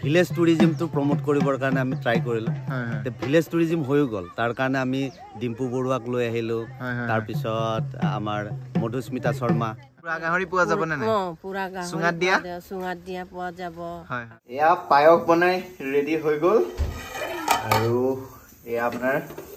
village টুৰিজিমটো promote কৰিবৰ কাৰণে আমি ট্ৰাই কৰিলোঁ ভিলেজ টুৰিজিম হৈ গ'ল তাৰ কাৰণে আমি ডিম্পু বৰুৱাক লৈ আহিলোঁ তাৰপিছত আমাৰ মধুস্মিতা শৰ্মা পুৰা গাহৰি পোৱা যাব নে নাই পুৰা গাহৰি চুঙাত দিয়া পোৱা যাব এয়া পায়স বনাই ৰেডি হৈ গ'ল আৰু এয়া আপোনাৰ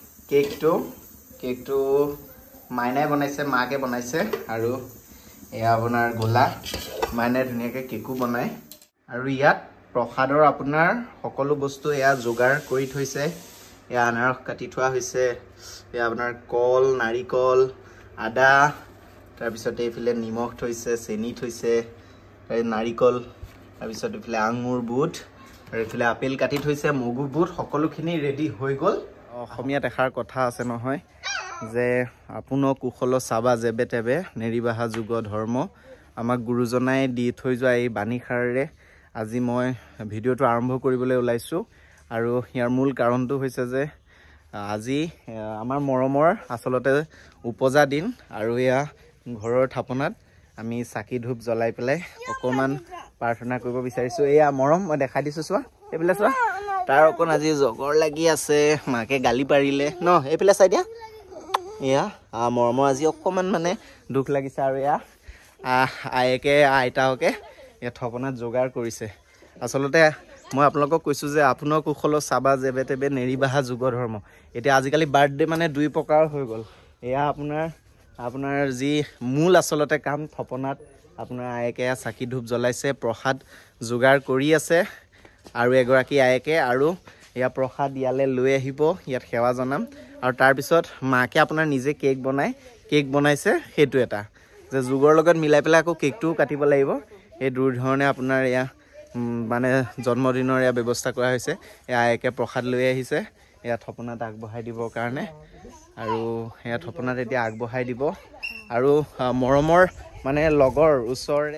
কেকটো মাইনাই বনাইছে মাকে বনাইছে আৰু এয়া আপোনাৰ গোলা মাইনাই ধুনীয়াকৈ কেকো বনায় আৰু ইয়াত প্ৰসাদৰ আপোনাৰ সকলো বস্তু এয়া যোগাৰ কৰি থৈছে এয়া আনাৰস কাটি থোৱা হৈছে এয়া আপোনাৰ কল নাৰিকল আদা তাৰপিছত এইফালে নিমখ থৈছে চেনি থৈছে নাৰিকল তাৰপিছত এইফালে আঙুৰ বুট আৰু এইফালে আপেল কাটি থৈছে মগু বুট সকলোখিনি ৰেডি হৈ গ'ল অসমীয়াত এষাৰ কথা আছে নহয় যে আপোন কুশল চাবা যেবে তেবে নেৰিবাহা যুগ ধৰ্ম আমাক গুৰুজনাই দি থৈ যোৱা এই বাণীষাৰেৰে আজি মই ভিডিঅ'টো আৰম্ভ কৰিবলৈ ওলাইছোঁ আৰু ইয়াৰ মূল কাৰণটো হৈছে যে আজি আমাৰ মৰমৰ আচলতে উপজা দিন আৰু এয়া ঘৰৰ থাপনাত আমি চাকি ধূপ জ্বলাই পেলাই অকণমান প্ৰাৰ্থনা কৰিব বিচাৰিছোঁ এয়া মৰম মই দেখাই দিছোঁ চোৱা এইফালে চোৱা তাৰ অকণ আজি জগৰ লাগি আছে মাকে গালি পাৰিলে ন এইফালে চাই দিয়া এয়া মৰমৰ আজি অকণমান মানে দুখ লাগিছে আৰু এয়া আয়েকে আইতাকে ইয়াত থপনাত যোগাৰ কৰিছে আচলতে মই আপোনালোকক কৈছোঁ যে আপোনাৰ কুশল চাবা যেবে তেবে নেৰিবাহা যুগ ধৰ্ম এতিয়া আজিকালি বাৰ্থডে মানে দুই প্ৰকাৰ হৈ গ'ল এয়া আপোনাৰ যি মূল আচলতে কাম থপনাত আপোনাৰ আয়েকে চাকি ধূপ জ্বলাইছে প্ৰসাদ যোগাৰ কৰি আছে আৰু এগৰাকী আয়েকে আৰু এয়া প্ৰসাদ ইয়ালৈ লৈ আহিব ইয়াত সেৱা জনাম আৰু তাৰপিছত মাকে আপোনাৰ নিজে কেক বনাইছে সেইটো এটা যে যুগৰ লগত মিলাই পেলাই আকৌ কেকটোও কাটিব লাগিব এই দুধৰণে আপোনাৰ এয়া মানে জন্মদিনৰ এয়া ব্যৱস্থা কৰা হৈছে এয়া আয়েকে প্ৰসাদ লৈ আহিছে এয়া থপনাত আগবঢ়াই দিবৰ কাৰণে আৰু এয়া থপনাত এতিয়া আগবঢ়াই দিব আৰু মৰমৰ মানে লগৰ ওচৰৰে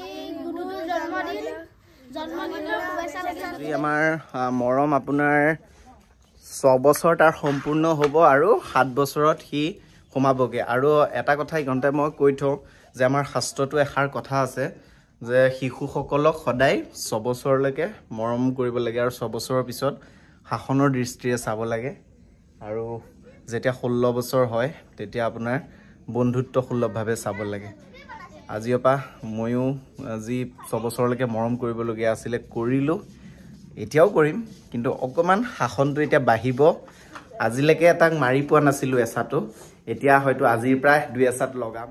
আমাৰ মৰম আপোনাৰ 6 বছৰ তাৰ সম্পূৰ্ণ হ'ব আৰু 7 বছৰত সি সোমাবগৈ আৰু এটা কথা ইহঁতে মই কৈ থওঁ যে আমাৰ শাস্ত্ৰটো এষাৰ কথা আছে যে শিশুসকলক সদায় 6 বছৰলৈকে মৰম কৰিব লাগে আৰু 6 বছৰৰ পিছত শাসনৰ দৃষ্টিৰে চাব লাগে আৰু যেতিয়া 16 বছৰ হয় তেতিয়া আপোনাৰ বন্ধুত্ব সুলভভাৱে চাব লাগে আজিৰ পৰা ময়ো আজি 6 বছৰলৈকে মৰম কৰিবলগীয়া আছিলে কৰিলোঁ এতিয়াও কৰিম কিন্তু অকণমান শাসনটো এতিয়া বাঢ়িব আজিলৈকে তাক মাৰি পোৱা নাছিলোঁ এচাটো এতিয়া হয়তো আজিৰ প্ৰায় 2 এচাট লগাম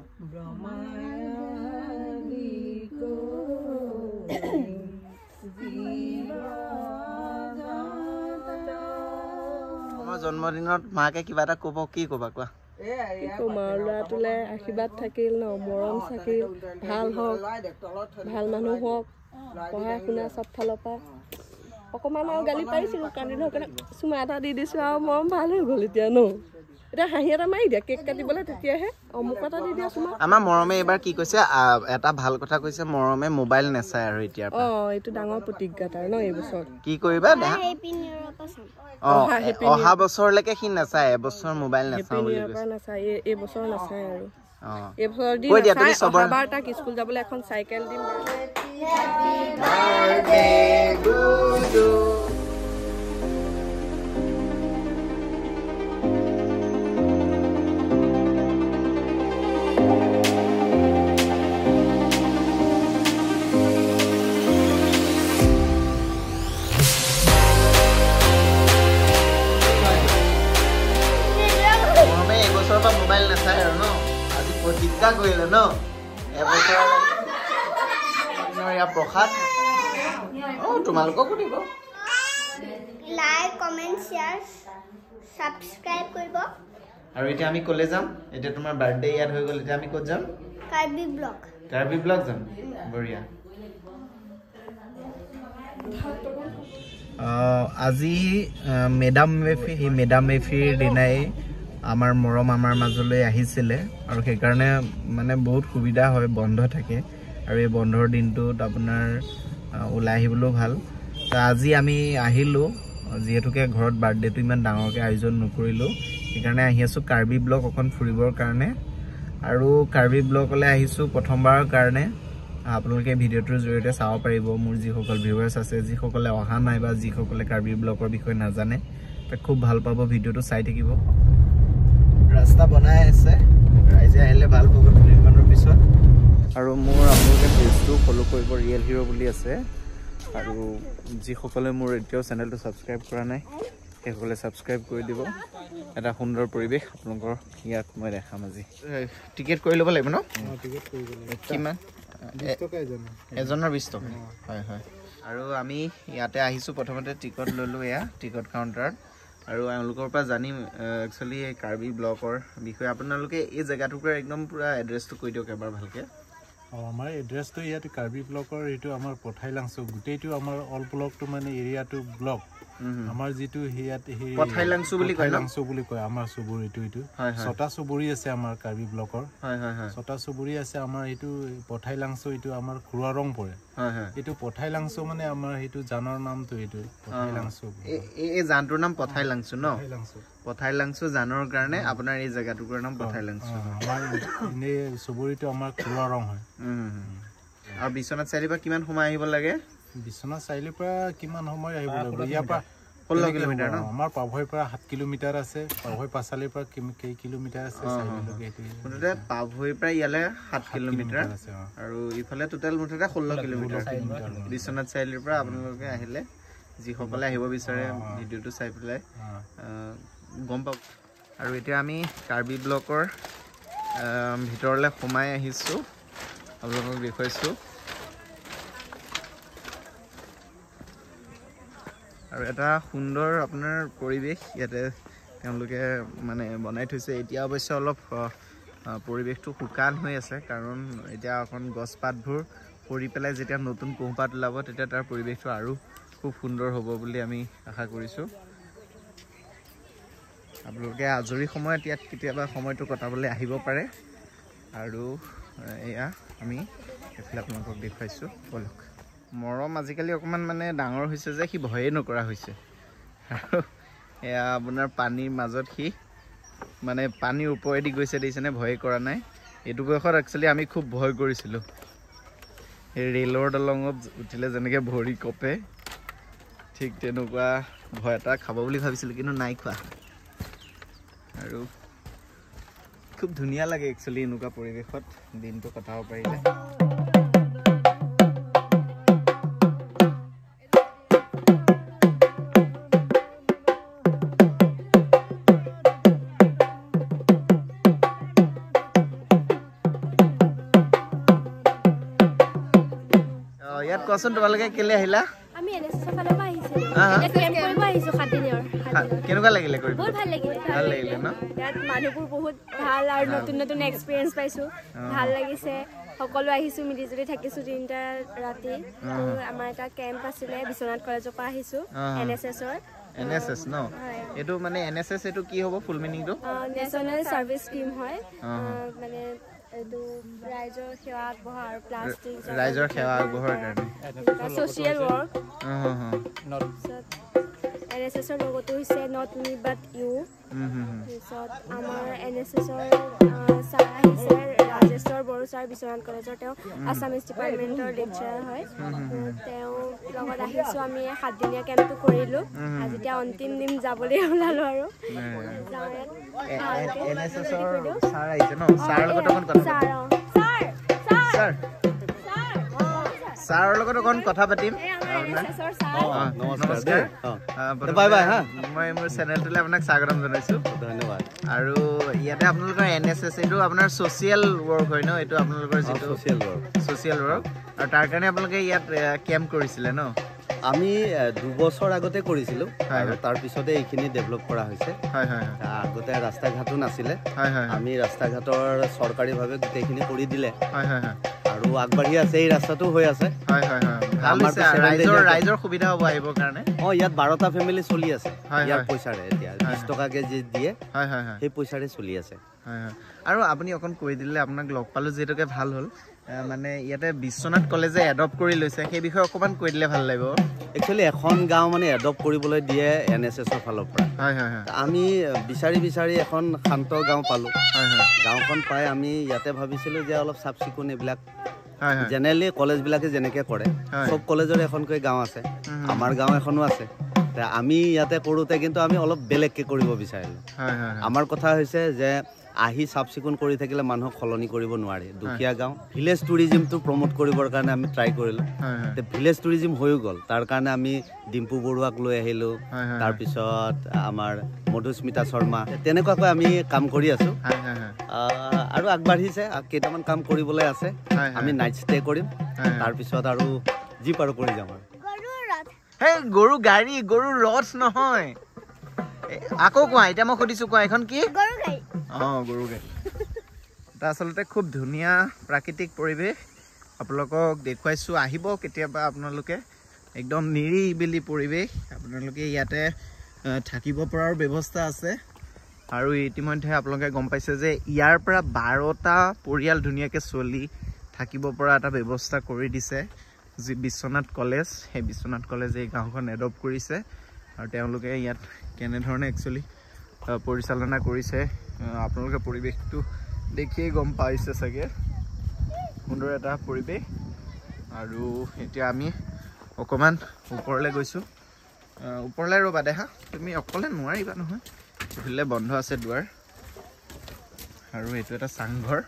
জন্মদিনত মাকে কিবা এটা ক'ব কি ক'বা কোৱা তোমাৰ ল'ৰাটোলৈ আশীৰ্বাদ থাকিল ন মৰম থাকিল ভাল হওক ভাল মানুহ হওক পঢ়া শুনা চব ফালৰ পৰা অকণমান আৰু গালি পাৰিছিলোঁ কান্দি নকৰে চুমা এটা দি দিছোঁ আৰু মৰম ভাল হৈ গ'ল এতিয়া ন এতিয়া হাঁহি এটা মাৰি দিয়া কেক কাটিবলৈ তেতিয়াহে অমুক এটা দি দিয়া চুমা আমাৰ মৰমে এইবাৰ কি কৈছে এটা ভাল কথা কৈছে মৰমে মোবাইল নেচায় আৰু এতিয়া এইটো ডাঙৰ প্ৰতিজ্ঞা তাৰ ন এইবছৰ কি কৰিবা অহা বছৰলৈকে সি নাচায় এবছৰ মোবাইল নাচাওঁ বুলি কৈছে নাচায় এইবছৰ নাচায় আৰু এইবছৰ দি অহাবাৰ তাক স্কুল যাবলৈ এখন চাইকেল দিম মোবাইল নাচায় আৰু ন আজি প্ৰতিজ্ঞা কৰিলে ন এবছৰ প্ৰসাদ তোমালোককো দিব লাইক কমেন্ট শেয়াৰ সাবস্ক্ৰাইব কৰিব আৰু এতিয়া আমি কলে যাম এতিয়া তোমাৰ বাৰ্থডে ইয়াত হৈ গ'ল এতিয়া আমি ক'ত যাম কাৰ্বি ব্লক যাম বঢ়িয়া আজি মেডাম মেফিৰ দিনাই আমাৰ মৰম আমাৰ মাজলৈ আহিছিলে আৰু সেইকাৰণে মানে বহুত সুবিধা হয় বন্ধ থাকে আৰু এই বন্ধৰ দিনটোত আপোনাৰ ওলাই আহিবলৈও ভাল আজি আমি আহিলোঁ যিহেতুকে ঘৰত বাৰ্থডেটো ইমান ডাঙৰকৈ আয়োজন নকৰিলোঁ সেইকাৰণে আহি আছোঁ কাৰ্বি ব্লক অকণ ফুৰিবৰ কাৰণে আৰু কাৰ্বি ব্লকলৈ আহিছোঁ প্ৰথমবাৰৰ কাৰণে আপোনালোকে ভিডিঅ'টোৰ জৰিয়তে চাব পাৰিব মোৰ যিসকল ভিউৱাৰ্ছ আছে যিসকলে অহা নাই বা যিসকলে কাৰ্বি ব্লকৰ বিষয়ে নাজানে তাক খুব ভাল পাব ভিডিঅ'টো চাই থাকিব ৰাস্তা বনাই আছে ৰাইজে আহিলে ভাল পাব নিৰ্মাণৰ পিছত আৰু মোৰ আপোনালোকে পেজটো ফ'ল' কৰিব ৰিয়েল হিৰ' বুলি আছে আৰু যিসকলে মোৰ এতিয়াও চেনেলটো ছাবস্ক্ৰাইব কৰা নাই সেইসকলে ছাবস্ক্ৰাইব কৰি দিব এটা সুন্দৰ পৰিৱেশ আপোনালোকৰ ইয়াত মই দেখাম আজি টিকেট কৰি ল'ব লাগিব ন টিকেট কৰিব লাগিব কিমান 20 টকা এজনৰ 20 টকা হয় হয় আৰু আমি ইয়াতে আহিছোঁ প্ৰথমতে টিকট ল'লোঁ এয়া টিকট কাউণ্টাৰত আৰু এওঁলোকৰ পৰা জানিম একচুৱেলি এই কাৰ্বি ব্লকৰ বিষয়ে আপোনালোকে এই জেগাটুকুৰা একদম পুৰা এড্ৰেছটো কৈ দিয়ক এবাৰ ভালকৈ আমাৰ এড্ৰেছটো ইয়াত কাৰ্বি ব্লকৰ এইটো আমাৰ পথাইলাংছো গোটেইটো আমাৰ অল ব্লকটো মানে এৰিয়াটো ব্লক আমাৰ যিটো ইয়াত পথাইলাংছো বুলি কয় লাংছো বুলি কয় আমাৰ চুবুৰীটো এইটো ছটা চুবুৰী আছে আমাৰ কাৰ্বি ব্লকৰ ছটা চুবুৰী আছে আমাৰ এইটো পথাইলাংছো এইটো আমাৰ খুৰা ৰং পৰে এইটো পথাইলাংছো মানে আমাৰ সেইটো জানৰ নামটো এইটো পথাইলাংছো এই জানটোৰ নাম পথাইলাংছো ন পথাইলাংছো জানৰ কাৰণে আপোনাৰ এই জেগাটুকুৰাৰ নাম পথাইলাংছো আমাৰ এনেই চুবুৰীটো আমাৰ খুৰা ৰং হয় আৰু বিশ্বনাথ চাৰিআলিৰ পৰা কিমান সময় আহিব লাগে বিশ্বনাথ চাৰিআলিৰ পৰা কিমান সময় আহিব লাগিব ইয়াৰ পৰা 16 কিলোমিটাৰ ন আমাৰ পাভৈৰ পৰা 7 কিলোমিটাৰ আছে পাভৈ পাছালিৰ পৰা কেই কিলোমিটাৰ আছে মুঠতে পাভৈৰ পৰা ইয়ালৈ 7 কিলোমিটাৰ আৰু ইফালে টোটেল মুঠতে 16 কিলোমিটাৰ বিশ্বনাথ চাৰিআলিৰ পৰা আপোনালোকে আহিলে যিসকলে আহিব বিচাৰে ভিডিঅ'টো চাই পেলাই গম পাব আৰু এতিয়া আমি কাৰ্বি ব্লকৰ ভিতৰলৈ সোমাই আহিছোঁ আপোনালোকক দেখুৱাইছোঁ আৰু এটা সুন্দৰ আপোনাৰ পৰিৱেশ ইয়াতে তেওঁলোকে মানে বনাই থৈছে এতিয়া অৱশ্যে অলপ পৰিৱেশটো শুকান হৈ আছে কাৰণ এতিয়া অকণ গছপাতবোৰ পৰি পেলাই যেতিয়া নতুন কুঁহপাত ওলাব তেতিয়া তাৰ পৰিৱেশটো আৰু খুব সুন্দৰ হ'ব বুলি আমি আশা কৰিছোঁ আপোনালোকে আজৰি সময়ত ইয়াত কেতিয়াবা সময়টো কটাবলৈ আহিব পাৰে আৰু এয়া আমি এইফালে আপোনালোকক দেখুৱাইছোঁ বলক মৰম আজিকালি অকণমান মানে ডাঙৰ হৈছে যে সি ভয়ে নকৰা হৈছে আৰু এয়া আপোনাৰ পানীৰ মাজত সি মানে পানীৰ ওপৰেদি গৈছে দেখিছেনে ভয়ে কৰা নাই এইটো বয়সত একচুৱেলি আমি খুব ভয় কৰিছিলোঁ এই ৰেলৰ দলঙত উঠিলে যেনেকৈ ভৰি কঁপে ঠিক তেনেকুৱা ভয় এটা খাব বুলি ভাবিছিলোঁ কিন্তু নাই খোৱা আৰু খুব ধুনীয়া লাগে একচুৱেলি এনেকুৱা পৰিৱেশত দিনটো কটাব পাৰিলে ইয়াত কোৱাচোন তোমালোকে কেলে আহিলা আমি এনএছএছৰ ফালৰ পৰা আহিছিলোঁ কেম্প কৰিব আহিছোঁ 7 দিনৰ কেনেকুৱা লাগিলে কৰি বহুত ভাল লাগিলে ন ইয়াত মানুহবোৰ বহুত ভাল আৰু নতুন নতুন এক্সপিৰিয়েঞ্চ পাইছোঁ ভাল লাগিছে সকলো আহিছোঁ মিলিজুলি থাকিছোঁ 3টা ৰাতি আমাৰ এটা কেম্প আছিলে বিশ্বনাথ কলেজৰ পৰা আহিছোঁ এনএছএছৰ এনএছএছ ন এইটো মানে এনএছএছ এইটো কি হ'ব ফুল মিনিংটো নেশ্যনেল ছাৰ্ভিচ স্কিম হয় মানে এইটো ৰাইজৰ সেৱা আগবঢ়া আৰু প্লাষ্টিক ৰাইজৰ সেৱা আগবঢ়াৰ কাৰণে ছ'চিয়েল ৱৰ্ক এনএছএছৰ লগতো হৈছে নট মি বাট ইউ তাৰপিছত আমাৰ এনএছএছৰ ছাৰ আহিছে ৰাজেশ্বৰ বড়ো ছাৰ বিশ্বনাথ কলেজৰ তেওঁ আছামিজ ডিপাৰ্টমেণ্টৰ লেকচাৰাৰ হয় তেওঁৰ লগত আহিছোঁ আমি 7 দিনীয়া কেম্পটো কৰিলোঁ আজি এতিয়া অন্তিম দিন যাবলৈ ওলালোঁ আৰু ছাৰৰ লগত অকণ কথা পাতিম নমস্কাৰ মই মোৰ চেনেলটোলৈ আপোনাক স্বাগতম জনাইছোঁ ধন্যবাদ আৰু ইয়াতে আপোনালোকৰ এনএছএছ এইটো আপোনাৰ ছ'চিয়েল ৱৰ্ক হয় ন এইটো আপোনালোকৰ যিটো ছ'চিয়েল ৱৰ্ক আৰু তাৰ কাৰণে আপোনালোকে ইয়াত কেম্প কৰিছিলে ন আমি 2 বছৰ আগতে কৰিছিলোঁ আৰু তাৰপিছতে এইখিনি ডেভেলপ কৰা হৈছে আগতে ৰাস্তা ঘাটো নাছিলে আমি ৰাস্তা ঘাটৰ চৰকাৰীভাৱে গোটেইখিনি কৰি দিলে আৰু আগবাঢ়ি আছে এই ৰাস্তাটো হৈ আছে ৰাইজৰ সুবিধা হ'ব আহিবৰ কাৰণে ইয়াত 12টা ফেমিলি চলি আছে ইয়াৰ পইচাৰে এতিয়া 20 টকাকে যি দিয়ে সেই পইচাৰে চলি আছে আৰু আপুনি অকণ কৈ দিলে আপোনাক লগ পালোঁ যিহেতুকে ভাল হ'ল মানে ইয়াতে বিশ্বনাথ কলেজে এডপ্ট কৰি লৈছে সেই বিষয়ে অকণমান কৈ দিলে ভাল লাগিব একচুৱেলি এখন গাঁও মানে এডপ্ট কৰিবলৈ দিয়ে এনএছএছৰ ফালৰ পৰা আমি বিচাৰি এখন শান্ত গাঁও পালোঁ গাঁওখন পাই আমি ইয়াতে ভাবিছিলোঁ যে অলপ চাফ চিকুণ এইবিলাক জেনেৰেলি কলেজবিলাকে যেনেকৈ কৰে চব কলেজৰ এখনকৈ গাঁও আছে আমাৰ গাঁও এখনো আছে আমি ইয়াতে কৰোঁতে কিন্তু আমি অলপ বেলেগকৈ কৰিব বিচাৰিলোঁ আমাৰ কথা হৈছে যে আহি চাফ চিকুণ কৰি থাকিলে মানুহক সলনি কৰিব নোৱাৰে দুখীয়া গাঁও ভিলেজ টুৰিজিমটো প্ৰমোট কৰিবৰ কাৰণে আমি ট্ৰাই কৰিলোঁ ভিলেজ টুৰিজিম হৈও গ'ল তাৰ কাৰণে আমি ডিম্পু বৰুৱাক লৈ আহিলোঁ তাৰপিছত আমাৰ মধুস্মিতা শৰ্মা তেনেকুৱাকৈ আমি কাম কৰি আছোঁ আৰু আগবাঢ়িছে কেইটামান কাম কৰিবলৈ আছে আমি নাইট ষ্টে কৰিম তাৰপিছত আৰু যি পাৰোঁ কৰি যাম আৰু হে গৰু গাড়ী গৰু ৰথ নহয় আকৌ কোৱা এতিয়া মই সুধিছোঁ কোৱা এখন কি গৰু গাড়ী এটা আচলতে খুব ধুনীয়া প্ৰাকৃতিক পৰিৱেশ আপোনালোকক দেখুৱাইছোঁ আহিব কেতিয়াবা আপোনালোকে একদম নিৰিবিলি পৰিৱেশ আপোনালোকে ইয়াতে থাকিব পৰাৰ ব্যৱস্থা আছে আৰু ইতিমধ্যে আপোনালোকে গম পাইছে যে ইয়াৰ পৰা 12টা পৰিয়াল ধুনীয়াকৈ চলি থাকিব পৰা এটা ব্যৱস্থা কৰি দিছে যি বিশ্বনাথ কলেজ সেই বিশ্বনাথ কলেজ এই গাঁওখন এডপ্ট কৰিছে আৰু তেওঁলোকে ইয়াত কেনেধৰণে একচুৱেলি পৰিচালনা কৰিছে আপোনালোকে পৰিৱেশটো দেখিয়েই গম পাইছে চাগে সুন্দৰ এটা পৰিৱেশ আৰু এতিয়া আমি অকণমান ওপৰলৈ গৈছোঁ ওপৰলৈ ৰ'বা দেহা তুমি অকলে নোৱাৰিবা নহয় এইফালে বন্ধ আছে দুৱাৰ আৰু এইটো এটা চাংঘৰ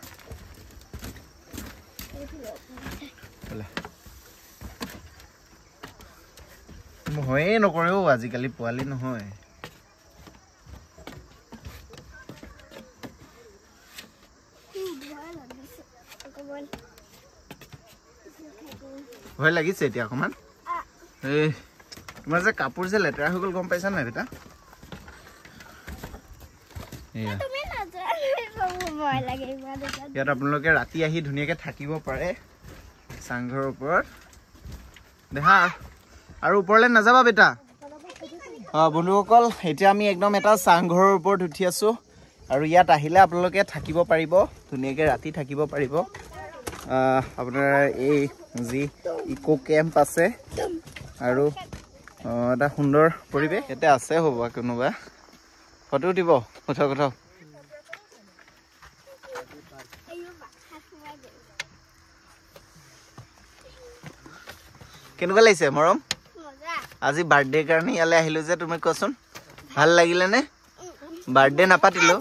হয়ে নকৰেও আজিকালি পোৱালি নহয় ভয় লাগিছে এতিয়া অকণমান এই তোমাৰ যে কাপোৰ যে লেতেৰা হৈ গ'ল গম পাইছা নাই বেটা ইয়াত আপোনালোকে ৰাতি আহি ধুনীয়াকৈ থাকিব পাৰে চাংঘৰৰ ওপৰত দেখা আৰু ওপৰলৈ নাযাবা বেটা বন্ধুসকল এতিয়া আমি একদম এটা চাংঘৰৰ ওপৰত উঠি আছোঁ আৰু ইয়াত আহিলে আপোনালোকে থাকিব পাৰিব ধুনীয়াকৈ ৰাতি থাকিব পাৰিব আপোনাৰ এই যি ইকো কেম্প আছে আৰু এটা সুন্দৰ পৰিৱেশ ইয়াতে আছে হ'ব কোনোবা ফটো উঠিব উঠক উঠক কেনেকুৱা লাগিছে মৰম আজি বাৰ্থডে কাৰণে ইয়ালৈ আহিলোঁ যে তুমি কোৱাচোন ভাল লাগিলে নে বাৰ্থডে নাপাতিলোঁ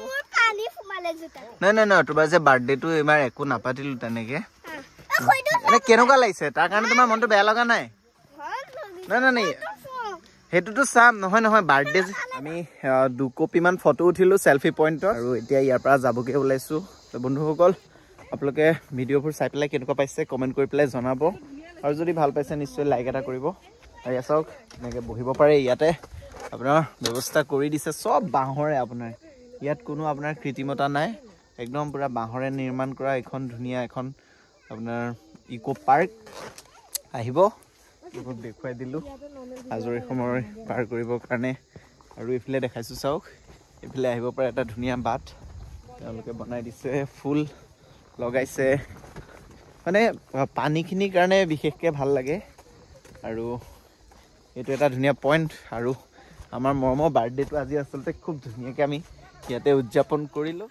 নাই নাই নাই তোমাৰ যে বাৰ্থডেটো এইবাৰ একো নাপাতিলোঁ তেনেকৈ এনে কেনেকুৱা লাগিছে তাৰ কাৰণে তোমাৰ মনটো বেয়া লগা নাই নাই নাই নাই সেইটোতো চাম নহয় নহয় বাৰ্থডে আমি 2 কপিমান ফটো উঠিলোঁ চেলফি পইণ্টত আৰু এতিয়া ইয়াৰ পৰা যাবগৈ ওলাইছোঁ তো বন্ধুসকল আপোনালোকে ভিডিঅ'বোৰ চাই পেলাই কেনেকুৱা পাইছে কমেণ্ট কৰি পেলাই জনাব আৰু যদি ভাল পাইছে নিশ্চয় লাইক এটা কৰিব আৰু এয়া চাওক এনেকৈ বহিব পাৰে ইয়াতে আপোনাৰ ব্যৱস্থা কৰি দিছে চব বাঁহৰে আপোনাৰ ইয়াত কোনো আপোনাৰ কৃত্ৰিমতা নাই একদম পুৰা বাঁহৰে নিৰ্মাণ কৰা এখন ধুনীয়া এখন আপোনাৰ ইকো পাৰ্ক আহিব এইবোৰ দেখুৱাই দিলোঁ আজৰি সময় পাৰ কৰিবৰ কাৰণে আৰু এইফালে দেখাইছোঁ চাওক এইফালে আহিব পাৰে এটা ধুনীয়া বাট তেওঁলোকে বনাই দিছে ফুল লগাইছে মানে পানীখিনিৰ কাৰণে বিশেষকৈ ভাল লাগে আৰু এইটো এটা ধুনীয়া পইণ্ট আৰু আমাৰ মৰমৰ বাৰ্থডেটো আজি আচলতে খুব ধুনীয়াকৈ আমি ইয়াতে উদযাপন কৰিলোঁ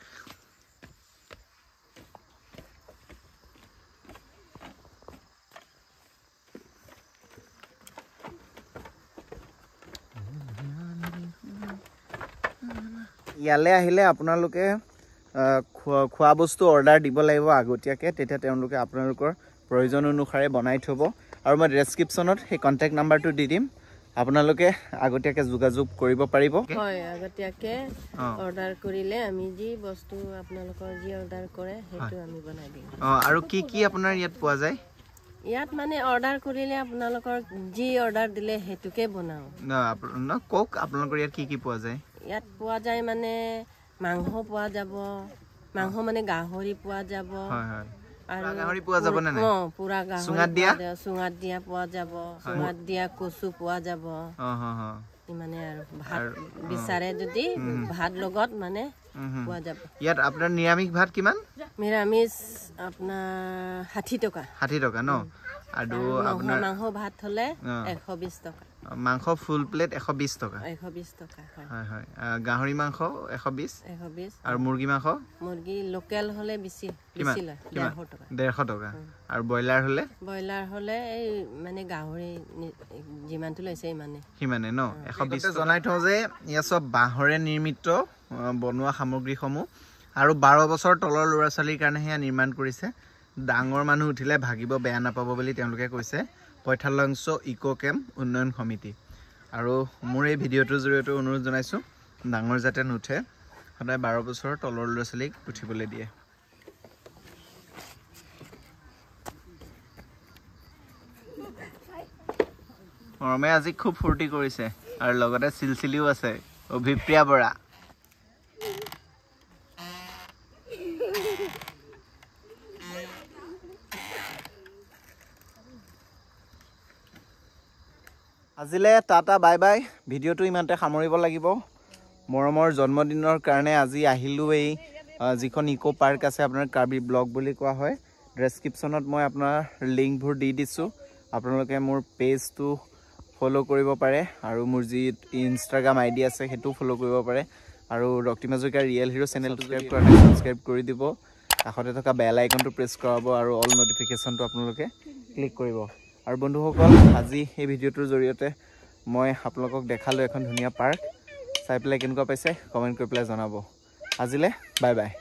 ইয়ালৈ আহিলে আপোনালোকে খোৱা বস্তু অৰ্ডাৰ দিব লাগিব আগতীয়াকৈ তেতিয়া তেওঁলোকে আপোনালোকৰ প্ৰয়োজন অনুসাৰে বনাই থ'ব আৰু মই ডেছক্ৰিপশ্যনত সেই কণ্টেক্ট নাম্বাৰটো দি দিম আপোনালোকে আগতীয়াকৈ যোগাযোগ কৰিব পাৰিব হয় আগতীয়াকৈ অৰ্ডাৰ কৰিলে আমি যি বস্তু আপোনালোকৰ যি অৰ্ডাৰ কৰে সেইটো আমি বনাই দিম আৰু কি কি আপোনাৰ ইয়াত পোৱা যায় ইয়াত মানে অৰ্ডাৰ কৰিলে আপোনালোকৰ যি অৰ্ডাৰ দিলে সেইটোকে বনাওঁ কওক আপোনালোকৰ ইয়াত কি কি পোৱা যায় ইয়াত পোৱা যায় মানে মাংস পোৱা যাব মাংস মানে গাহৰি পোৱা যাব আৰু গাহৰি পোৱা যাব নে নাই পুৰা গাহৰি চুঙাত দিয়া পোৱা যাব চুঙাত দিয়া কচু পোৱা যাব ইমানে আৰু ভাত বিচাৰে যদি ভাত লগত মানে পোৱা যাব ইয়াত আপোনাৰ নিৰামিষ ভাত কিমান নিৰামিষ আপোনাৰ 60 টকা 60 টকা ন আৰু আপোনাৰ মাংস ভাত হ'লে 120 টকা মাংস ফুল প্লেট 120 টকা 120 টকা হয় হয় গাহৰি মাংস 120 আৰু মুৰ্গী মাংস মুৰ্গী লোকেল হলে বেছি লয় 150 টকা 150 টকা আৰু ব্ৰইলাৰ হলে এই মানে গাহৰি যিমানটো লৈছে সিমানে ন 120 জনাই থওঁ যে ইয়া সব বাঁহৰে নিৰ্মিত বনোৱা সামগ্ৰীসমূহ আৰু 12 বছৰ তলৰ ল'ৰা ছোৱালীৰ কাৰণে হেয়া নিৰ্মাণ কৰিছে ডাঙৰ মানুহ উঠিলে ভাগিব বেয়া নাপাব বুলি তেওঁলোকে কৈছে পথাইলাংছো ইকো কেম্প উন্নয়ন সমিতি আৰু মোৰ এই ভিডিঅ'টোৰ জৰিয়তে অনুৰোধ জনাইছো ডাঙৰ যাতে নুঠে সদায় 12 বছৰ তলৰ ল'ৰা ছোৱালীক উঠিবলৈ দিয়ে মৰমে আজি খুব ফূৰ্তি কৰিছে আৰু লগতে চিলচিলিও আছে অভিপ্ৰিয়া বৰা আজিলে টাটা বাই বাই ভিডিঅ'টো ইমানতে সামৰিব লাগিব মৰমৰ জন্মদিনৰ কাৰণে আজি আহিলো এই যিখন ইকো পাৰ্ক আছে আপোনাৰ কাৰ্বি ব্লক বুলি কোৱা হয় ডেছক্ৰিপশ্যনত মই আপোনাৰ লিংকবোৰ দি দিছোঁ আপোনালোকে মোৰ পেজটো ফলো কৰিব পাৰে আৰু মোৰ যি ইনষ্টাগ্ৰাম আইডি আছে সেইটো ফলো কৰিব পাৰে আৰু ৰক্তিম হাজৰিকাৰ ৰিয়েল হিৰো চেনেলটো সাবস্ক্ৰাইব কৰি দিব কাষতে থকা বেল আইকনটো প্ৰেছ কৰাব আৰু অল নটিফিকেশ্যনটো আপোনালোকে ক্লিক কৰিব আৰু বন্ধুসকল আজি এই ভিডিঅ'টোৰ জৰিয়তে মই আপোনালোকক দেখালো এখন ধুনীয়া পাৰ্ক চাই পেলাই কেনেকুৱা পাইছে কমেণ্ট কৰি পেলাই জনাব আজিলে বাই বাই